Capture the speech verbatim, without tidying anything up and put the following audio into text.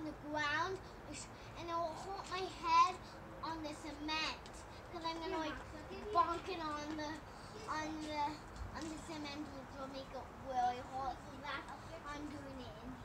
the ground, and I'll hold my head on the cement because I'm gonna like bonk it on the on the on the cement, which will make it really hot. So that's I'm doing it in